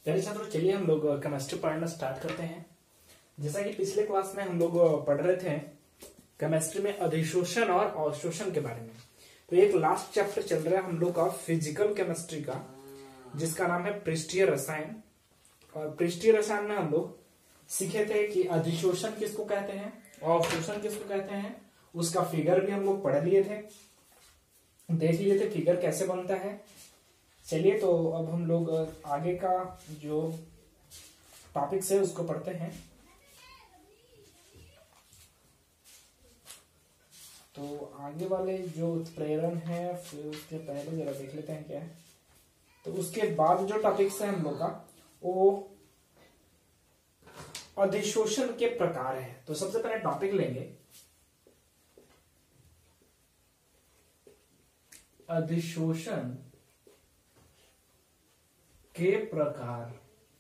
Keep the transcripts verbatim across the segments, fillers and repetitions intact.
चलिए छात्रों, चलिए हम लोग केमिस्ट्री पढ़ना स्टार्ट करते हैं। जैसा कि पिछले क्लास में हम लोग पढ़ रहे थे केमिस्ट्री में अधिशोषण और अवशोषण के बारे में। तो एक लास्ट चैप्टर चल रहा है हम लोग का फिजिकल केमिस्ट्री का, जिसका नाम है पृष्ठीय रसायन। और पृष्ठीय रसायन में हम लोग सीखे थे कि अधिशोषण किसको कहते हैं और अवशोषण किसको कहते हैं। उसका फिगर भी हम लोग पढ़ लिए थे, देख लिए थे फिगर कैसे बनता है। चलिए तो अब हम लोग आगे का जो टॉपिक्स है उसको पढ़ते हैं। तो आगे वाले जो उत्प्रेरण है फिर उसके पहले जरा देख लेते हैं क्या है। तो उसके बाद जो टॉपिक्स है हम लोग का वो अधिशोषण के प्रकार है। तो सबसे पहले टॉपिक लेंगे अधिशोषण के प्रकार।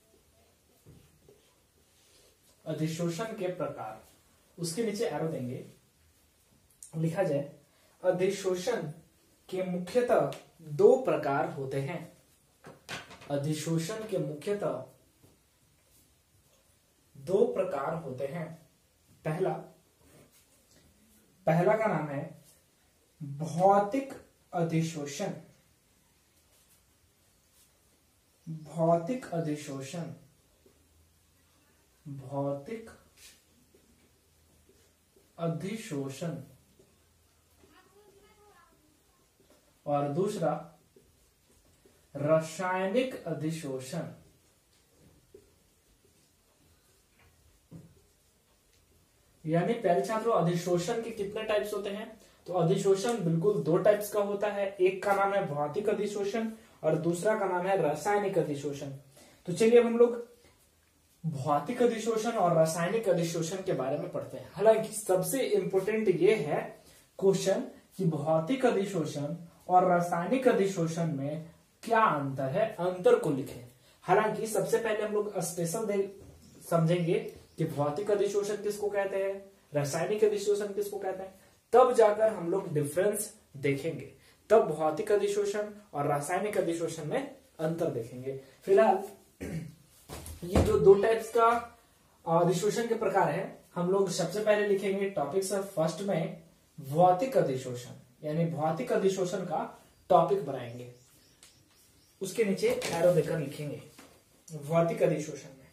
अधिशोषण के प्रकार, उसके नीचे एरो देंगे, लिखा जाए अधिशोषण के मुख्यतः दो प्रकार होते हैं। अधिशोषण के मुख्यतः दो प्रकार होते हैं। पहला पहला का नाम है भौतिक अधिशोषण। भौतिक अधिशोषण भौतिक अधिशोषण और दूसरा रासायनिक अधिशोषण। यानी पहले छात्रों, अधिशोषण के कितने टाइप्स होते हैं? तो अधिशोषण बिल्कुल दो टाइप्स का होता है। एक का नाम है भौतिक अधिशोषण और दूसरा का नाम है रासायनिक अधिशोषण। तो चलिए अब हम लोग भौतिक अधिशोषण और रासायनिक अधिशोषण के बारे में पढ़ते हैं। हालांकि सबसे इंपोर्टेंट ये है क्वेश्चन कि भौतिक अधिशोषण और रासायनिक अधिशोषण में क्या अंतर है, अंतर को लिखें। हालांकि सबसे पहले हम लोग स्पेशल समझेंगे कि भौतिक अधिशोषण किसको कहते हैं, रासायनिक अधिशोषण किसको कहते हैं, तब जाकर हम लोग डिफरेंस देखेंगे। तब भौतिक अधिशोषण और रासायनिक अधिशोषण में अंतर देखेंगे। फिलहाल ये जो दो टाइप्स का अधिशोषण के प्रकार है, हम लोग सबसे पहले लिखेंगे टॉपिक सर फर्स्ट में भौतिक अधिशोषण, यानी भौतिक अधिशोषण का टॉपिक बनाएंगे। उसके नीचे एरो देकर लिखेंगे भौतिक अधिशोषण में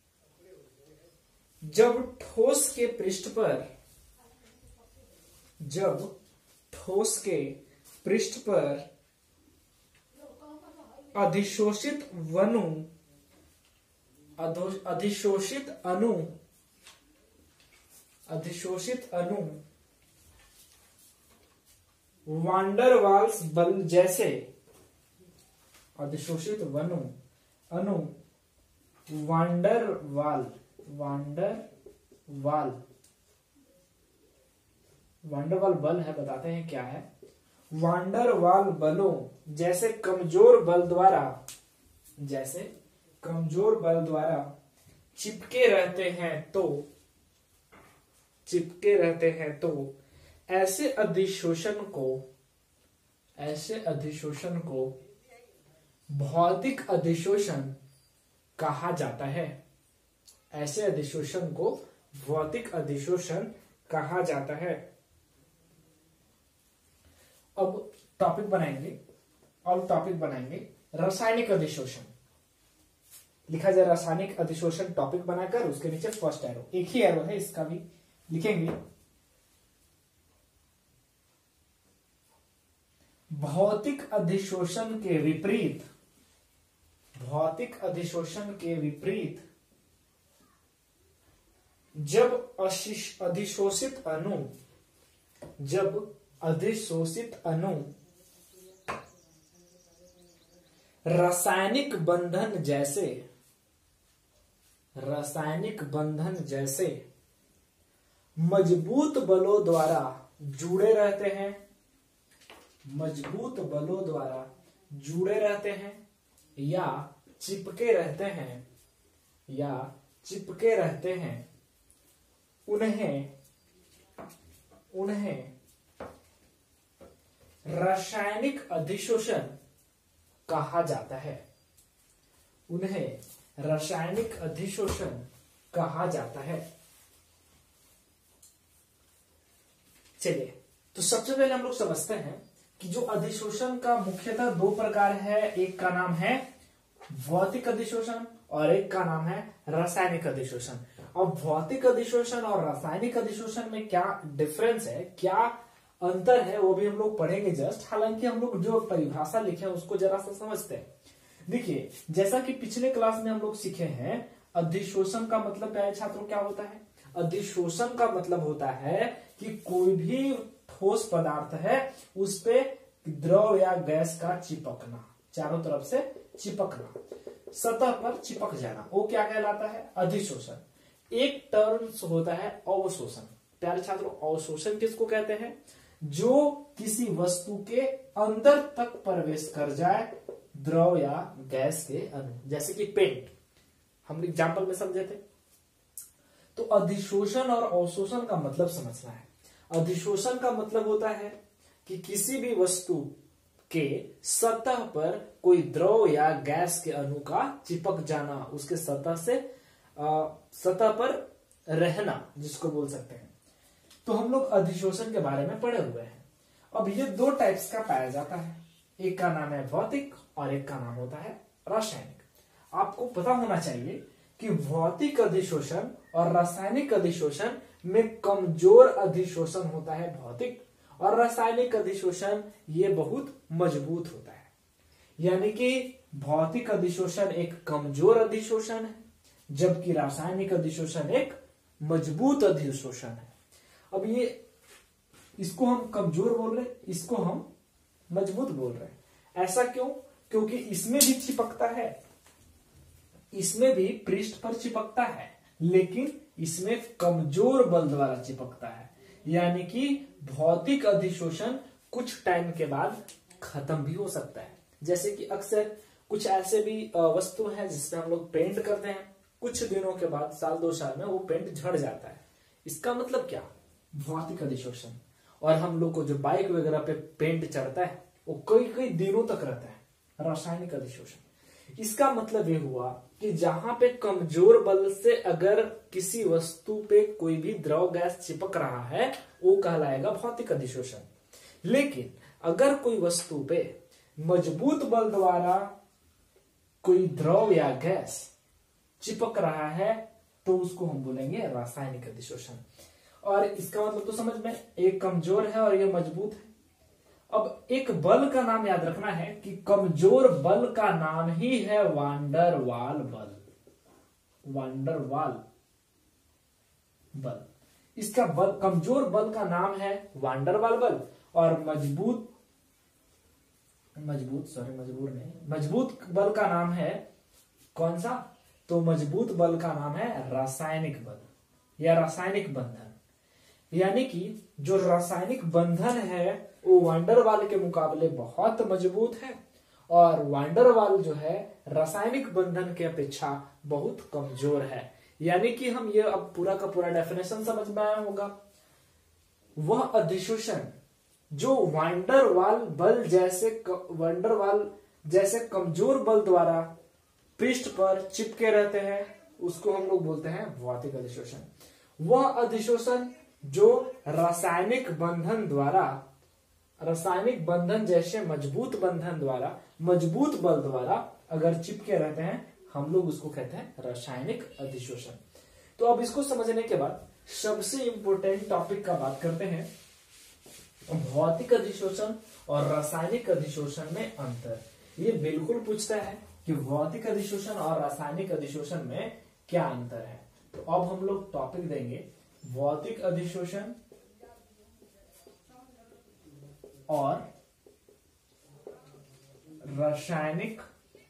जब ठोस के पृष्ठ पर जब ठोस के पृष्ठ पर अधिशोषित वनु अधिशोषित अणु अधिशोषित अणु वांडरवाल्स बल जैसे अधिशोषित वनु अणु वांडरवाल वांडरवाल वांडरवाल बल है, बताते हैं क्या है। वांडरवाल बलों जैसे कमजोर बल द्वारा जैसे कमजोर बल द्वारा चिपके रहते हैं तो चिपके रहते हैं तो ऐसे अधिशोषण को ऐसे अधिशोषण को भौतिक अधिशोषण कहा जाता है। ऐसे अधिशोषण को भौतिक अधिशोषण कहा जाता है। अब टॉपिक बनाएंगे और टॉपिक बनाएंगे रासायनिक अधिशोषण। लिखा जाए रासायनिक अधिशोषण टॉपिक बनाकर उसके नीचे फर्स्ट एरो, एक ही एरो है इसका भी लिखेंगे भौतिक अधिशोषण के विपरीत भौतिक अधिशोषण के विपरीत जब अधिशोषित अणु जब अधिशोषित अणु रासायनिक बंधन जैसे रासायनिक बंधन जैसे मजबूत बलों द्वारा जुड़े रहते हैं मजबूत बलों द्वारा जुड़े रहते हैं या चिपके रहते हैं या चिपके रहते हैं उन्हें उन्हें रासायनिक अधिशोषण कहा जाता है। उन्हें रासायनिक अधिशोषण कहा जाता है। चलिए, तो सबसे पहले हम लोग समझते हैं कि जो अधिशोषण का मुख्यतः दो प्रकार है, एक का नाम है भौतिक अधिशोषण और एक का नाम है रासायनिक अधिशोषण। अब भौतिक अधिशोषण और रासायनिक अधिशोषण में क्या डिफरेंस है, क्या अंतर है, वो भी हम लोग पढ़ेंगे जस्ट। हालांकि हम लोग जो परिभाषा लिखे हैं उसको जरा सा समझते हैं। देखिए, जैसा कि पिछले क्लास में हम लोग सीखे हैं, अधिशोषण का मतलब प्यारे छात्रों क्या होता है? अधिशोषण का मतलब होता है कि कोई भी ठोस पदार्थ है उस पे द्रव या गैस का चिपकना, चारों तरफ से चिपकना, सतह पर चिपक जाना, वो क्या कहलाता है? अधिशोषण। एक टर्म होता है अवशोषण। प्यारे छात्रों, अवशोषण किसको कहते हैं? जो किसी वस्तु के अंदर तक प्रवेश कर जाए द्रव या गैस के अणु, जैसे कि पेंट हम एग्जाम्पल में समझे थे। तो अधिशोषण और अवशोषण का मतलब समझना है। अधिशोषण का मतलब होता है कि किसी भी वस्तु के सतह पर कोई द्रव या गैस के अणु का चिपक जाना, उसके सतह से आ, सतह पर रहना, जिसको बोल सकते हैं। तो हम लोग अधिशोषण के बारे में पढ़े हुए हैं। अब ये दो टाइप्स का पाया जाता है, एक का नाम है भौतिक और एक का नाम होता है रासायनिक। आपको पता होना चाहिए कि भौतिक अधिशोषण और रासायनिक अधिशोषण में कमजोर अधिशोषण होता है भौतिक, और रासायनिक अधिशोषण ये बहुत मजबूत होता है। यानी कि भौतिक अधिशोषण एक कमजोर अधिशोषण है, जबकि रासायनिक अधिशोषण एक मजबूत अधिशोषण है। अब ये इसको हम कमजोर बोल रहे हैं, इसको हम मजबूत बोल रहे हैं। ऐसा क्यों? क्योंकि इसमें भी चिपकता है, इसमें भी पृष्ठ पर चिपकता है, लेकिन इसमें कमजोर बल द्वारा चिपकता है। यानी कि भौतिक अधिशोषण कुछ टाइम के बाद खत्म भी हो सकता है। जैसे कि अक्सर कुछ ऐसे भी वस्तु हैं जिसमें हम लोग पेंट करते हैं, कुछ दिनों के बाद, साल दो साल में वो पेंट झड़ जाता है। इसका मतलब क्या? भौतिक अधिशोषण। और हम लोग को जो बाइक वगैरह पे पेंट चढ़ता है वो कई कई दिनों तक रहता है, रासायनिक अधिशोषण। इसका मतलब ये हुआ कि जहां पे कमजोर बल से अगर किसी वस्तु पे कोई भी द्रव गैस चिपक रहा है वो कहलाएगा भौतिक अधिशोषण। लेकिन अगर कोई वस्तु पे मजबूत बल द्वारा कोई द्रव या गैस चिपक रहा है तो उसको हम बोलेंगे रासायनिक अधिशोषण। और इसका मतलब तो समझ में, एक कमजोर है और ये मजबूत है। अब एक बल का नाम याद रखना है कि कमजोर बल का नाम ही है वांडर वाल बल। वांडर वाल बल, इसका बल, कमजोर बल का नाम है वांडर वाल बल, और मजबूत मजबूत सॉरी मजबूर नहीं मजबूत बल का नाम है कौन सा? तो मजबूत बल का नाम है रासायनिक बल या रासायनिक बंधन। यानी कि जो रासायनिक बंधन है वो वांडरवाल के मुकाबले बहुत मजबूत है, और वांडरवाल जो है रासायनिक बंधन के अपेक्षा बहुत कमजोर है। यानी कि हम ये अब पूरा का पूरा डेफिनेशन समझ में आया होगा। वह अधिशोषण जो वांडरवाल बल जैसे वांडरवाल जैसे कमजोर बल द्वारा पृष्ठ पर चिपके रहते हैं उसको हम लोग बोलते हैं भौतिक अधिशोषण। वह अधिशोषण जो रासायनिक बंधन द्वारा, रासायनिक बंधन जैसे मजबूत बंधन द्वारा, मजबूत बल द्वारा अगर चिपके रहते हैं हम लोग उसको कहते हैं रासायनिक अधिशोषण। तो अब इसको समझने के बाद सबसे इंपॉर्टेंट टॉपिक का बात करते हैं, भौतिक अधिशोषण और रासायनिक अधिशोषण में अंतर। ये बिल्कुल पूछता है कि भौतिक अधिशोषण और रासायनिक अधिशोषण में क्या अंतर है। तो अब हम लोग टॉपिक देंगे भौतिक अधिशोषण और रासायनिक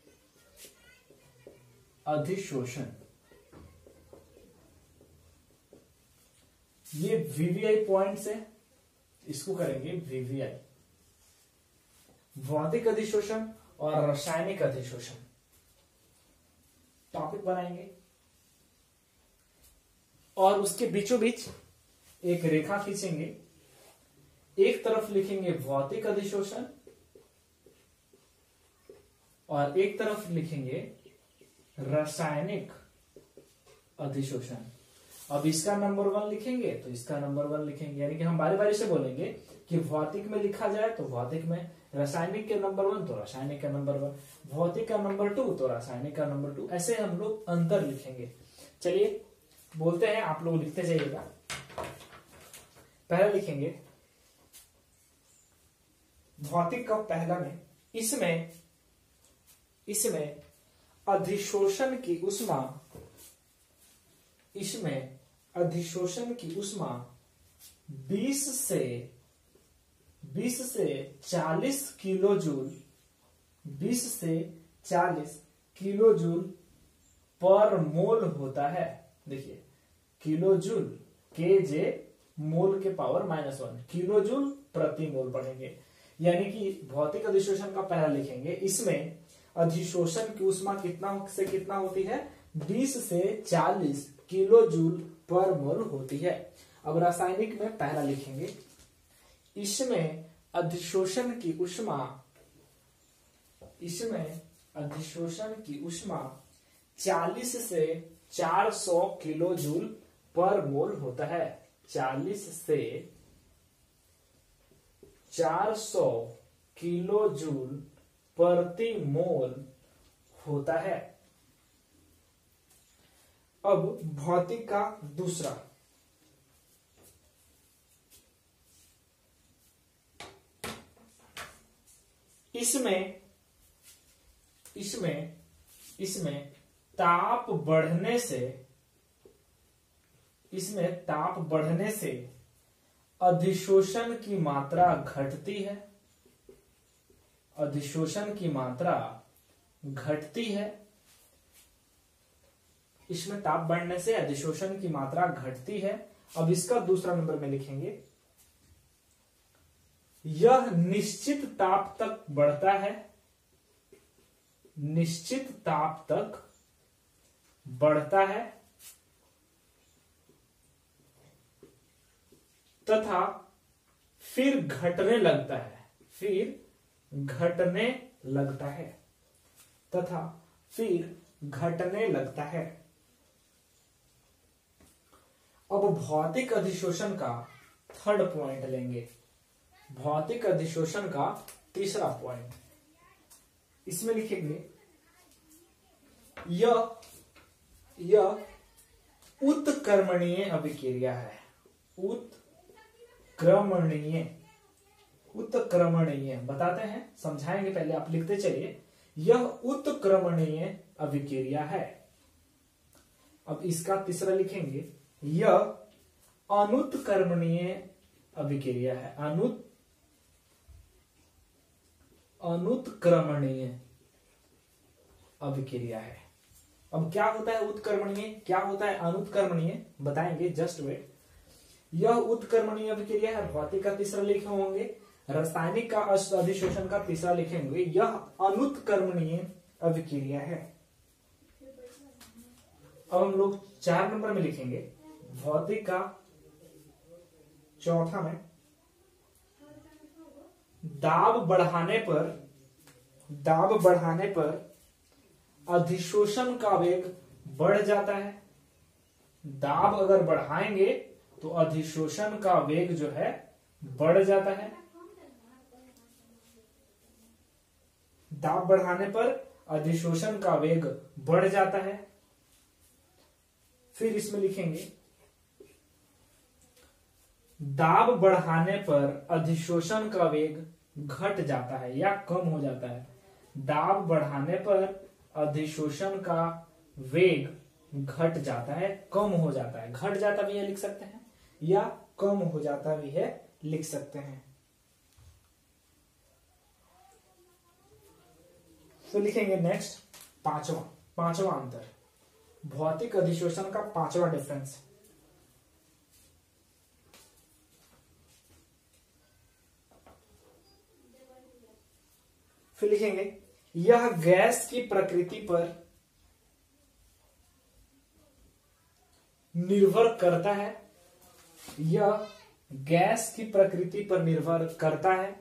अधिशोषण। ये वीवीआई पॉइंट्स है, इसको करेंगे वीवीआई, भौतिक अधिशोषण और रासायनिक अधिशोषण टॉपिक बनाएंगे। और उसके बीचों बीच एक रेखा खींचेंगे, एक तरफ लिखेंगे भौतिक अधिशोषण और एक तरफ लिखेंगे रासायनिक अधिशोषण। अब इसका नंबर वन लिखेंगे तो इसका नंबर वन लिखेंगे, यानी कि हम बारी बारी से बोलेंगे कि भौतिक में लिखा जाए तो भौतिक में, रासायनिक के नंबर वन तो रासायनिक का नंबर वन, भौतिक का नंबर टू तो रासायनिक का नंबर टू, ऐसे हम लोग अंतर लिखेंगे। चलिए बोलते हैं, आप लोग लिखते जाइएगा। पहला लिखेंगे भौतिक का पहला में, इसमें इसमें अधिशोषण की ऊष्मा, इसमें अधिशोषण की ऊष्मा बीस से बीस से चालीस किलो जूल बीस से चालीस किलो जूल पर मोल होता है। देखिए किलो जूल, के जे मोल के power minus one, kilo joule प्रति मोल पढ़ेंगे। यानी कि भौतिक अधिशोषण का पहला लिखेंगे, इसमें अधिशोषण की ऊष्मा कितना से कितना होती है, बीस से चालीस किलो जूल पर मोल होती है। अब रासायनिक में पहला लिखेंगे, इसमें अधिशोषण की ऊष्मा, इसमें अधिशोषण की ऊष्मा चालीस से चार सौ किलो जूल पर मोल होता है। चालीस से चार सौ किलो जूल प्रति मोल होता है। अब भौतिक का दूसरा, इसमें इसमें इसमें ताप बढ़ने से इसमें ताप बढ़ने से अधिशोषण की मात्रा घटती है, अधिशोषण की मात्रा घटती है। इसमें ताप बढ़ने से अधिशोषण की मात्रा घटती है। अब इसका दूसरा नंबर में लिखेंगे, यह निश्चित ताप तक बढ़ता है, निश्चित ताप तक बढ़ता है तथा फिर घटने लगता है, फिर घटने लगता है तथा फिर घटने लगता है। अब भौतिक अधिशोषण का थर्ड पॉइंट लेंगे, भौतिक अधिशोषण का तीसरा पॉइंट, इसमें लिखेंगे यह यह उत्क्रमणीय अभिक्रिया है, उत्क्रमणीय उत्क्रमणीय बताते हैं, समझाएंगे, पहले आप लिखते चलिए। यह उत्क्रमणीय अभिक्रिया है। अब इसका तीसरा लिखेंगे, यह अनुत्क्रमणीय अभिक्रिया है, अनुत अनुत्क्रमणीय अभिक्रिया है। अब क्या होता है उत्क्रमणीय, क्या होता है अनुत्क्रमणीय, बताएंगे, जस्ट वेट। यह उत्क्रमणीय अभिक्रिया है, भौतिक का तीसरा लिखे होंगे, रासायनिक का अधिशोषण का तीसरा लिखेंगे, यह अनुत्क्रमणीय अभिक्रिया है। अब हम लोग चार नंबर में लिखेंगे, भौतिक का चौथा में, दाब बढ़ाने पर दाब बढ़ाने पर अधिशोषण का वेग बढ़ जाता है। दाब अगर बढ़ाएंगे तो अधिशोषण का वेग जो है बढ़ जाता है। दाब बढ़ाने पर अधिशोषण का वेग बढ़ जाता है। फिर इसमें लिखेंगे, दाब बढ़ाने पर अधिशोषण का वेग घट जाता है या कम हो जाता है। दाब बढ़ाने पर अधिशोषण का वेग घट जाता है, कम हो जाता है, घट जाता भी है लिख सकते हैं, या कम हो जाता भी है लिख सकते हैं। तो लिखेंगे नेक्स्ट पांचवा पांचवा अंतर, भौतिक अधिशोषण का पांचवा डिफरेंस। फिर लिखेंगे, यह गैस की प्रकृति पर निर्भर करता है, यह गैस की प्रकृति पर निर्भर करता है।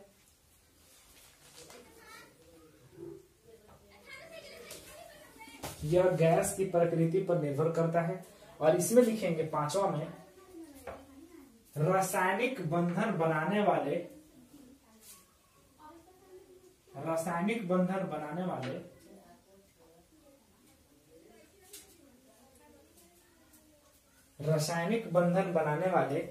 यह गैस की प्रकृति पर निर्भर करता है। और इसमें लिखेंगे पांचवा में, रासायनिक बंधन बनाने वाले रासायनिक बंधन बनाने वाले रासायनिक बंधन बनाने वाले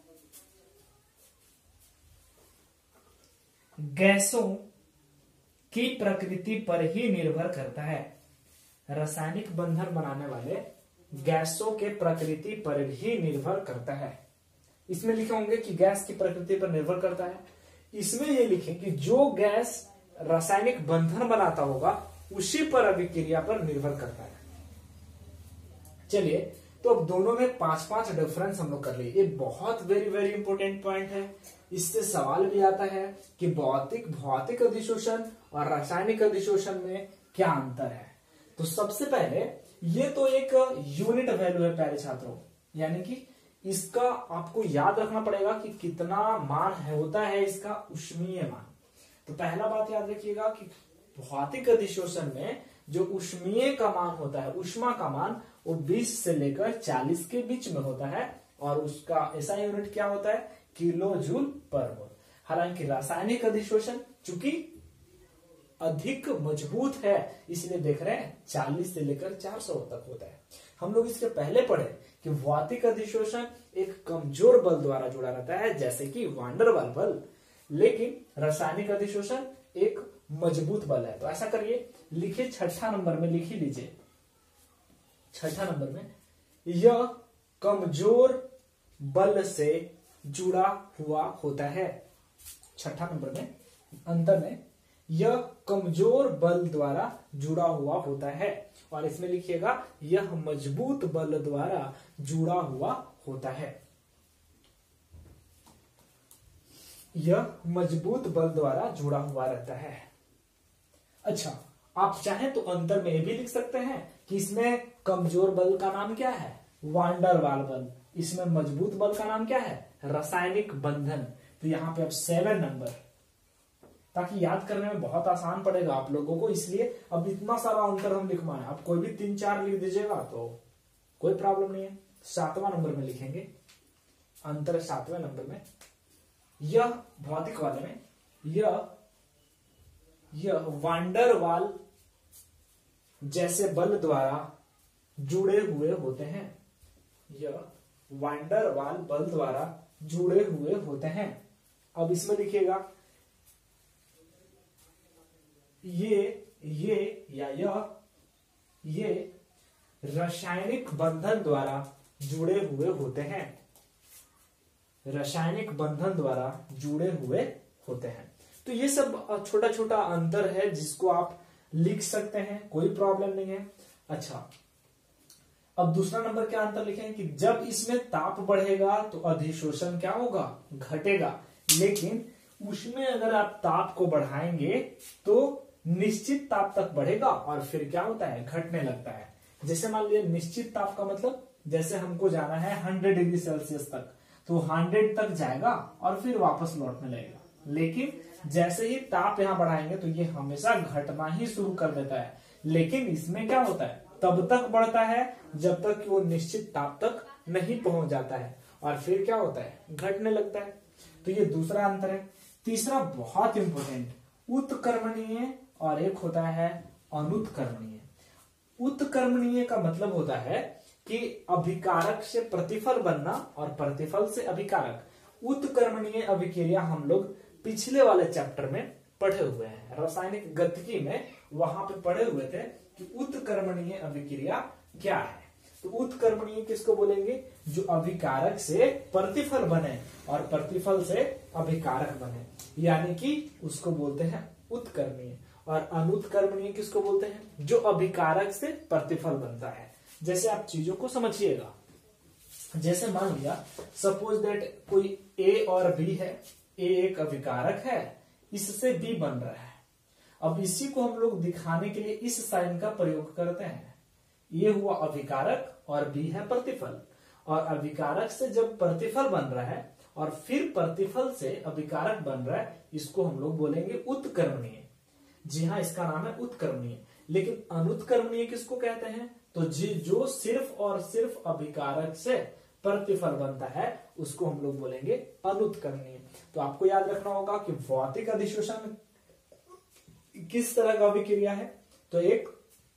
गैसों की प्रकृति पर ही निर्भर करता है। रासायनिक बंधन बनाने वाले गैसों के प्रकृति पर भी निर्भर करता है। इसमें लिखे होंगे कि गैस की प्रकृति पर निर्भर करता है। इसमें ये लिखें कि जो गैस रासायनिक बंधन बनाता होगा उसी पर अभिक्रिया पर निर्भर करता है। चलिए, तो अब दोनों में पांच पांच डिफरेंस हम लोग कर लिए। ये बहुत वेरी वेरी इंपॉर्टेंट पॉइंट है। इससे सवाल भी आता है कि भौतिक भौतिक अधिशोषण और रासायनिक अधिशोषण में क्या अंतर है। तो सबसे पहले ये तो एक यूनिट वैल्यू है प्यारे छात्रों, यानी कि इसका आपको याद रखना पड़ेगा कि कितना मान है होता है इसका उष्मीय मान। तो पहला बात याद रखिएगा कि भौतिक अधिशोषण में जो उष्मीय का मान होता है, ऊष्मा का मान, वो बीस से लेकर चालीस के बीच में होता है और उसका ऐसा यूनिट क्या होता है, किलो जूल पर मोल। हालांकि रासायनिक अधिशोषण चूंकि अधिक मजबूत है इसलिए देख रहे हैं चालीस से लेकर चार सौ तक होता है। हम लोग इसके पहले पढ़े कि भौतिक अधिशोषण एक कमजोर बल द्वारा जुड़ा रहता है जैसे कि वान डेर वाल बल, लेकिन रासायनिक अधिशोषण एक मजबूत बल है। तो ऐसा करिए, लिखिए छठा नंबर में, लिख ही लीजिए छठा नंबर में, यह कमजोर बल से जुड़ा हुआ होता है। छठा नंबर में अंतर में यह कमजोर बल द्वारा जुड़ा हुआ होता है। और इसमें लिखिएगा यह मजबूत बल द्वारा जुड़ा हुआ होता है। यह मजबूत बल द्वारा जुड़ा हुआ रहता है। अच्छा, आप चाहें तो अंतर में ये भी लिख सकते हैं कि इसमें कमजोर बल का नाम क्या है, वान डेर वाल बल। इसमें मजबूत बल का नाम क्या है, रासायनिक बंधन। तो यहां पे अब सेवन नंबर, ताकि याद करने में बहुत आसान पड़ेगा आप लोगों को, इसलिए अब इतना सारा अंतर हम लिखवाएं। आप कोई भी तीन चार लिख दीजिएगा तो कोई प्रॉब्लम नहीं है। सातवां नंबर में लिखेंगे अंतर, सातवें नंबर में, यह भौतिक वाले में यह यह वान डेर वाल जैसे बल द्वारा जुड़े हुए होते हैं। यह वान डेर वाल बल द्वारा जुड़े हुए होते हैं। अब इसमें लिखिएगा ये ये या यह ये रासायनिक बंधन द्वारा जुड़े हुए होते हैं। रासायनिक बंधन द्वारा जुड़े हुए होते हैं। तो ये सब छोटा छोटा अंतर है जिसको आप लिख सकते हैं, कोई प्रॉब्लम नहीं है। अच्छा, अब दूसरा नंबर क्या अंतर लिखें कि जब इसमें ताप बढ़ेगा तो अधिशोषण क्या होगा, घटेगा। लेकिन उसमें अगर आप ताप को बढ़ाएंगे तो निश्चित ताप तक बढ़ेगा और फिर क्या होता है, घटने लगता है। जैसे मान लीजिए निश्चित ताप का मतलब, जैसे हमको जाना है हंड्रेड डिग्री सेल्सियस तक, तो हंड्रेड तक जाएगा और फिर वापस लौटने लगेगा। लेकिन जैसे ही ताप यहाँ बढ़ाएंगे तो ये हमेशा घटना ही शुरू कर देता है। लेकिन इसमें क्या होता है, तब तक बढ़ता है जब तक कि वो निश्चित ताप तक नहीं पहुंच जाता है और फिर क्या होता है, घटने लगता है। तो ये दूसरा अंतर है। तीसरा बहुत इंपॉर्टेंट, उत्कर्मणीय और एक होता है अनुत्कर्मणीय। उत्कर्मणीय का मतलब होता है कि अभिकारक से प्रतिफल बनना और प्रतिफल से अभिकारक। उत्कर्मणीय अभिक्रिया हम लोग पिछले वाले चैप्टर में पढ़े हुए हैं, रासायनिक गतिकी में, वहां पे पढ़े हुए थे कि उत्कर्मणीय अभिक्रिया क्या है। तो उत्कर्मणीय किसको बोलेंगे, जो अभिकारक से प्रतिफल बने और प्रतिफल से अभिकारक बने, यानी कि उसको बोलते हैं उत्कर्मणीय। और अनुत्कर्मणीय किसको बोलते हैं, जो अभिकारक से प्रतिफल बनता है। जैसे आप चीजों को समझिएगा, जैसे मान लिया सपोज दैट कोई ए और बी है, ए एक अभिकारक है, इससे बी बन रहा है। अब इसी को हम लोग दिखाने के लिए इस साइन का प्रयोग करते हैं। ये हुआ अभिकारक और बी है प्रतिफल। और अभिकारक से जब प्रतिफल बन रहा है और फिर प्रतिफल से अभिकारक बन रहा है, इसको हम लोग बोलेंगे उत्कर्मणीय। जी हाँ, इसका नाम है उत्कर्मणीय। लेकिन अनुत्क्रमणीय किसको कहते हैं? तो जी जो सिर्फ और सिर्फ अभिकारक से प्रतिफल बनता है उसको हम लोग बोलेंगे अनुत्क्रमणीय। तो आपको याद रखना होगा कि भौतिक अधिशोषण किस तरह का अभिक्रिया है, तो एक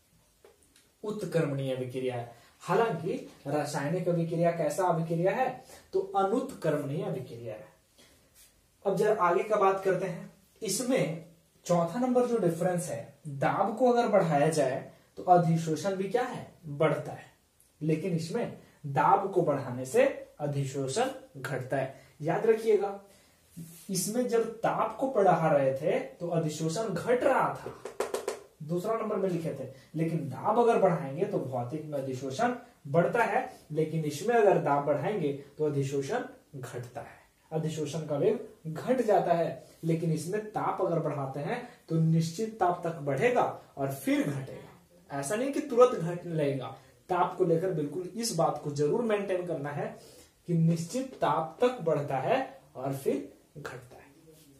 उत्क्रमणीय अभिक्रिया है। हालांकि रासायनिक अभिक्रिया कैसा अभिक्रिया है? तो अनुत्क्रमणीय अभिक्रिया है। अब जरा आगे का बात करते हैं। इसमें चौथा नंबर जो डिफरेंस है, दाब को अगर बढ़ाया जाए तो अधिशोषण भी क्या है? बढ़ता है, लेकिन इसमें दाब को बढ़ाने से अधिशोषण घटता है। याद रखिएगा, इसमें जब ताप को बढ़ा रहे थे तो अधिशोषण घट रहा था, दूसरा नंबर में लिखे थे, लेकिन दाब अगर बढ़ाएंगे तो भौतिक में अधिशोषण बढ़ता है, लेकिन इसमें अगर दाब बढ़ाएंगे तो अधिशोषण घटता है, अधिशोषण का वेग घट जाता है। लेकिन इसमें ताप अगर बढ़ाते हैं तो निश्चित ताप तक बढ़ेगा और फिर घटेगा, ऐसा नहीं कि तुरंत घटने लगेगा। ताप को लेकर बिल्कुल इस बात को जरूर मेंटेन करना है कि निश्चित ताप तक बढ़ता है और फिर घटता है।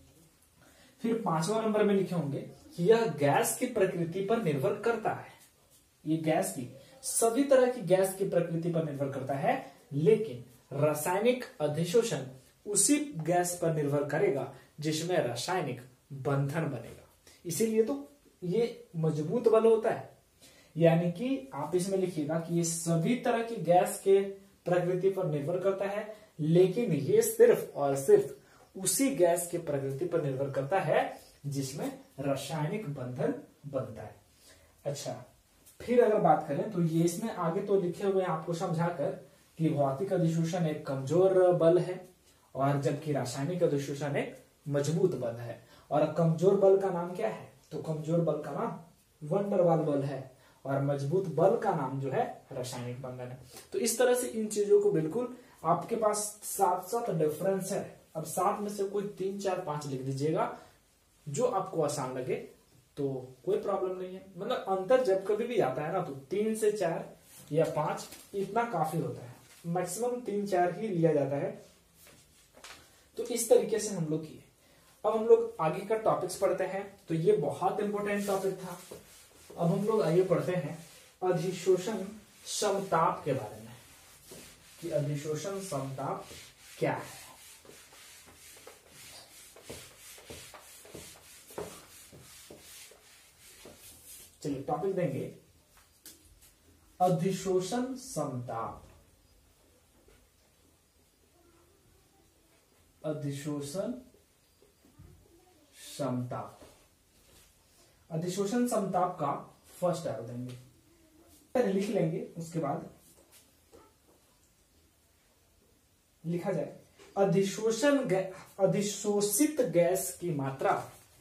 फिर पांचवा नंबर में लिखे होंगे कि यह गैस की प्रकृति पर निर्भर करता है। ये गैस की सभी तरह की गैस की प्रकृति पर निर्भर करता है, लेकिन रासायनिक अधिशोषण उसी गैस पर निर्भर करेगा जिसमें रासायनिक बंधन बनेगा। इसीलिए तो ये मजबूत बल होता है। यानी कि आप इसमें लिखिएगा कि ये सभी तरह की गैस के प्रकृति पर निर्भर करता है, लेकिन ये सिर्फ और सिर्फ उसी गैस की प्रकृति पर निर्भर करता है जिसमें रासायनिक बंधन बनता है। अच्छा, फिर अगर बात करें तो ये इसमें आगे तो लिखे हुए हैं आपको समझाकर कि भौतिक अधिशोषण एक कमजोर बल है और जबकि रासायनिक अधिशोषण एक मजबूत बल है। और कमजोर बल का नाम क्या है? तो कमजोर बल का नाम वन डर वाल बल है और मजबूत बल का नाम जो है रासायनिक बंधन है। तो इस तरह से इन चीजों को बिल्कुल आपके पास सात सात डिफरेंस है। अब सात में से कोई तीन चार पांच लिख दीजिएगा जो आपको आसान लगे, तो कोई प्रॉब्लम नहीं है। मतलब अंतर जब कभी भी आता है ना तो तीन से चार या पांच इतना काफी होता है, मैक्सिमम तीन चार ही लिया जाता है। तो इस तरीके से हम लोग किए। अब हम लोग आगे का टॉपिक्स पढ़ते हैं। तो ये बहुत इंपॉर्टेंट टॉपिक था। अब हम लोग आगे पढ़ते हैं अधिशोषण समताप के बारे में कि अधिशोषण समताप क्या है। चलिए टॉपिक देंगे अधिशोषण समताप। अधिशोषण समताप अधिशोषण समताप का फर्स्ट एरो देंगे, पहले लिख लेंगे, उसके बाद लिखा जाए अधिशोषण गै, अधिशोषित गैस की मात्रा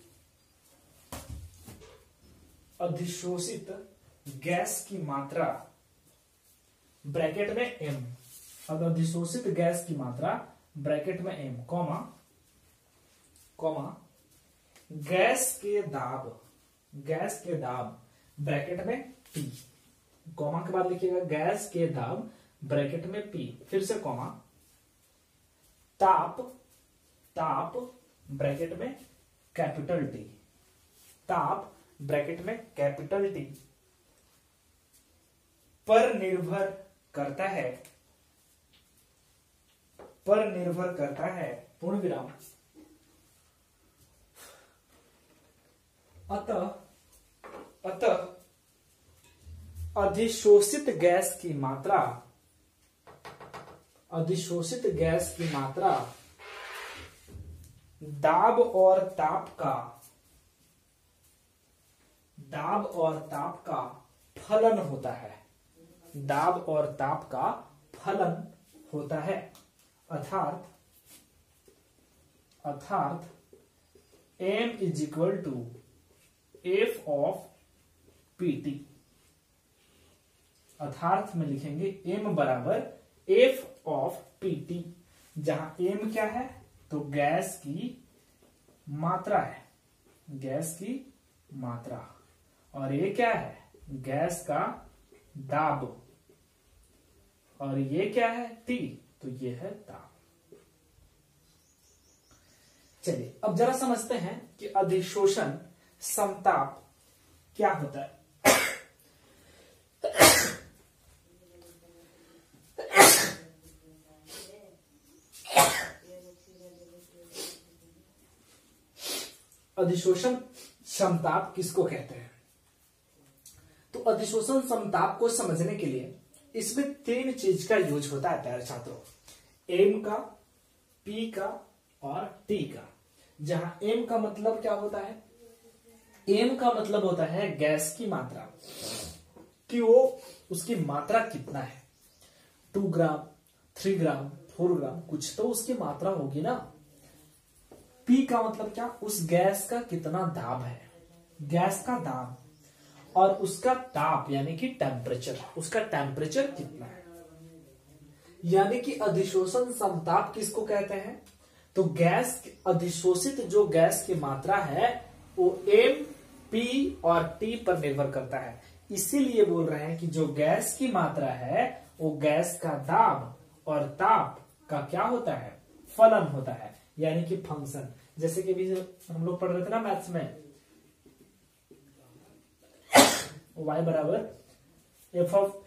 अधिशोषित गैस की मात्रा ब्रैकेट में एम। अब अधिशोषित गैस की मात्रा ब्रैकेट में एम कॉमा कॉमा गैस के दाब गैस के दाब ब्रैकेट में पी, कॉमा के बाद लिखिएगा गैस के दाब ब्रैकेट में पी, फिर से कॉमा ताप ताप ब्रैकेट में कैपिटल टी, ताप ब्रैकेट में कैपिटल टी पर निर्भर करता है पर निर्भर करता है पूर्ण विराम अतः अतः अधिशोषित गैस की मात्रा अधिशोषित गैस की मात्रा दाब और ताप का दाब और ताप का फलन होता है दाब और ताप का फलन होता है अर्थात अर्थात m is equal to F of P T. अर्थात में लिखेंगे m बराबर एफ ऑफ पी टी, जहां m क्या है तो गैस की मात्रा है, गैस की मात्रा, और ये क्या है गैस का दाब, और ये क्या है T, तो ये है ताप। चलिए अब जरा समझते हैं कि अधिशोषण समताप क्या होता है। अधिशोषण समताप किसको कहते हैं? तो अधिशोषण समताप को समझने के लिए इसमें तीन चीज का यूज होता है प्यारे छात्रों, एम का, पी का और टी का। जहां एम का मतलब क्या होता है? एम का मतलब होता है गैस की मात्रा, कि वो उसकी मात्रा कितना है, two gram, three gram, four gram, कुछ तो उसकी मात्रा होगी ना। पी का मतलब क्या? उस गैस का कितना दाब है, गैस का दाब, और उसका ताप यानी कि टेम्परेचर, उसका टेम्परेचर कितना है। यानी कि अधिशोषण समताप किसको कहते हैं? तो गैस, अधिशोषित जो गैस की मात्रा है वो एम, पी और टी पर निर्भर करता है। इसीलिए बोल रहे हैं कि जो गैस की मात्रा है वो गैस का दाब और ताप का क्या होता है? फलन होता है, यानी कि फंक्शन। जैसे कि अभी हम लोग पढ़ रहे थे ना मैथ्स में, y बराबर एफ ऑफ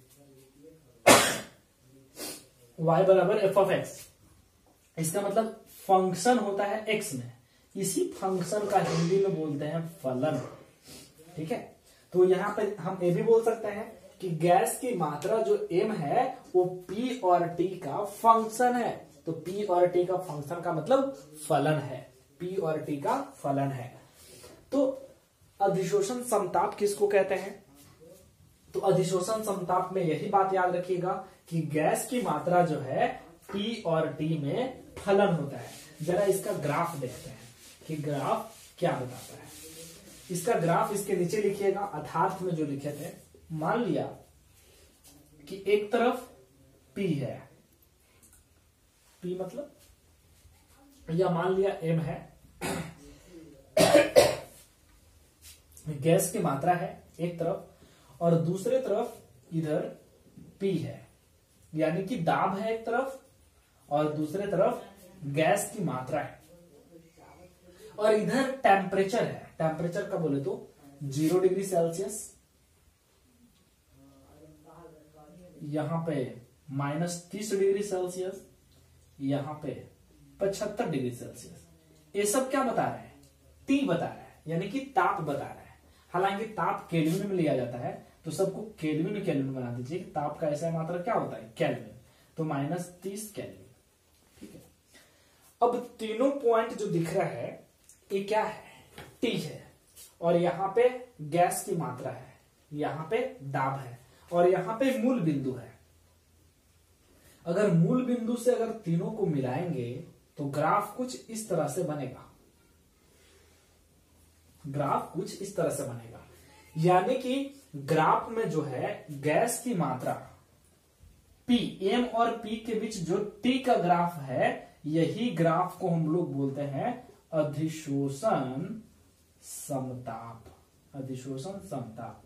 y बराबर एफ ऑफ एक्स, इसका मतलब फंक्शन होता है x में, इसी फंक्शन का हिंदी में बोलते हैं फलन। ठीक है, तो यहां पर हम ये भी बोल सकते हैं कि गैस की मात्रा जो m है वो p और t का फंक्शन है। तो p और t का फंक्शन का मतलब फलन है, p और t का फलन है। तो अधिशोषण समताप किसको कहते हैं? तो अधिशोषण समताप में यही बात याद रखिएगा कि गैस की मात्रा जो है P और T में फलन होता है। जरा इसका ग्राफ देखते हैं कि ग्राफ क्या बताता है। इसका ग्राफ इसके नीचे लिखिएगा, अर्थार्थ में जो लिखे थे। मान लिया कि एक तरफ P है, P मतलब, या मान लिया M है, गैस की मात्रा है एक तरफ, और दूसरे तरफ इधर P है, यानी कि दाब है एक तरफ और दूसरे तरफ गैस की मात्रा है, और इधर टेम्परेचर है। टेम्परेचर का बोले तो जीरो डिग्री सेल्सियस, यहां पे माइनस तीस डिग्री सेल्सियस, यहां पे पचहत्तर डिग्री सेल्सियस। ये सब क्या बता रहे हैं? टी बता रहा है, यानी कि ताप बता रहा है। हालांकि ताप केल्विन में लिया जाता है, तो सबको केल्विन केल्विन बना दीजिए। ताप का ऐसा मात्रा क्या होता है? केल्विन। तो माइनस तीस केल्विन। ठीक है, अब तीनों पॉइंट जो दिख रहा है ये क्या है? टी है, और यहां पे गैस की मात्रा है, यहां पे दाब है, और यहां पे मूल बिंदु है। अगर मूल बिंदु से अगर तीनों को मिलाएंगे तो ग्राफ कुछ इस तरह से बनेगा। ग्राफ कुछ इस तरह से बनेगा, यानी कि ग्राफ में जो है गैस की मात्रा P, M और P के बीच जो T का ग्राफ है, यही ग्राफ को हम लोग बोलते हैं अधिशोषण समताप। अधिशोषण समताप,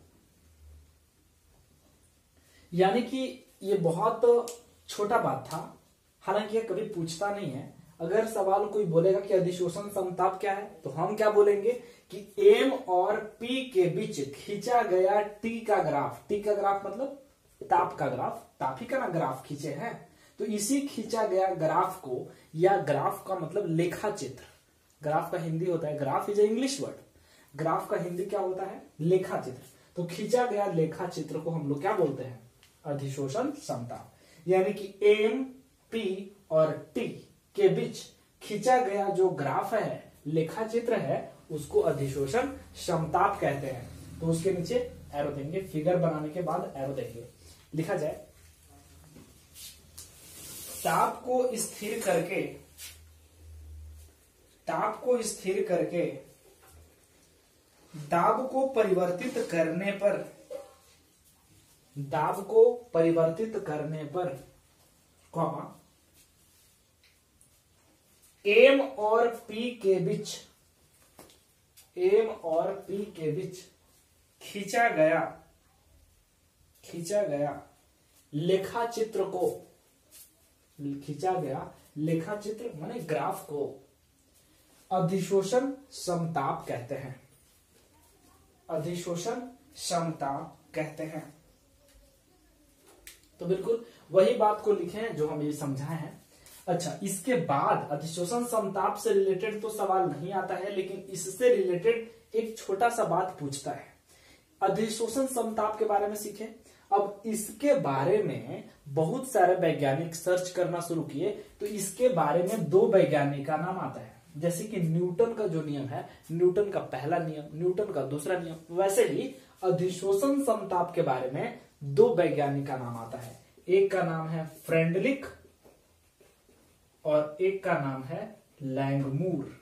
यानी कि ये बहुत छोटा बात था, हालांकि ये कभी पूछता नहीं है। अगर सवाल कोई बोलेगा कि अधिशोषण समताप क्या है, तो हम क्या बोलेंगे कि M और P के बीच खींचा गया T का ग्राफ। T का ग्राफ मतलब ताप का ग्राफ, ताप ही का ना ग्राफ खींचे हैं, तो इसी खींचा गया ग्राफ को, या ग्राफ का मतलब लेखा चित्र। ग्राफ का हिंदी होता है, graph is a English word, graph का हिंदी क्या होता है? लेखा चित्र। तो खींचा गया लेखा चित्र को हम लोग क्या बोलते हैं? अधिशोषण समताप। यानी कि M, P और T के बीच खींचा गया जो ग्राफ है, लेखा चित्र है, उसको अधिशोषण समताप कहते हैं। तो उसके नीचे एरो देंगे, फिगर बनाने के बाद एरो देंगे। लिखा जाए, ताप को स्थिर करके, ताप को स्थिर करके दाब को परिवर्तित करने पर, दाब को परिवर्तित करने पर, कॉमा, M और P के बीच, M और P के बीच खींचा गया, खींचा गया लेखा चित्र को, खींचा गया लेखा चित्र माने ग्राफ को अधिशोषण समताप कहते हैं। अधिशोषण समताप कहते हैं। तो बिल्कुल वही बात को लिखे जो हम ये समझाए हैं। अच्छा, इसके बाद अधिशोषण समताप से रिलेटेड तो सवाल नहीं आता है, लेकिन इससे रिलेटेड एक छोटा सा बात पूछता है। अधिशोषण समताप के बारे में सीखे। अब इसके बारे में बहुत सारे वैज्ञानिक सर्च करना शुरू किए, तो इसके बारे में दो वैज्ञानिक का नाम आता है। जैसे कि न्यूटन का जो नियम है, न्यूटन का पहला नियम, न्यूटन का दूसरा नियम, वैसे ही अधिशोषण समताप के बारे में दो वैज्ञानिक का नाम आता है। एक का नाम है फ्रेंडलिक और एक का नाम है लैंगमूर।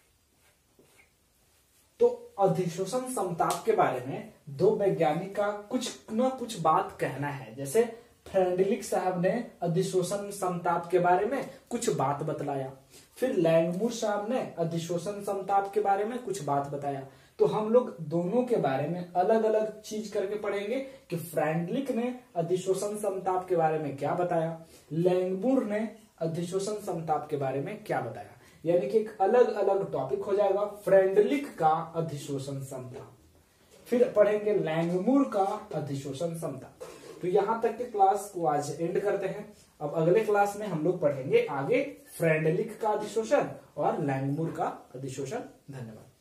तो अधिशोषण समताप के बारे में दो वैज्ञानिक का कुछ न कुछ बात कहना है। जैसे फ्रेंडलिक साहब ने अधिशोषण समताप के बारे में कुछ बात बतलाया, फिर लैंगमूर साहब ने अधिशोषण समताप के बारे में कुछ बात बताया। तो हम लोग दोनों के बारे में अलग अलग चीज करके पढ़ेंगे कि फ्रेंडलिक ने अधिशोषण समताप के बारे में क्या बताया, लैंगमूर ने अधिशोषण समताप के बारे में क्या बताया। यानी कि एक अलग अलग टॉपिक हो जाएगा, फ्रेंडलिक का अधिशोषण समताप, फिर पढ़ेंगे लैंगमूर का अधिशोषण समताप। तो यहां तक के क्लास को आज एंड करते हैं। अब अगले क्लास में हम लोग पढ़ेंगे आगे फ्रेंडलिक का अधिशोषण और लैंगमूर का अधिशोषण। धन्यवाद।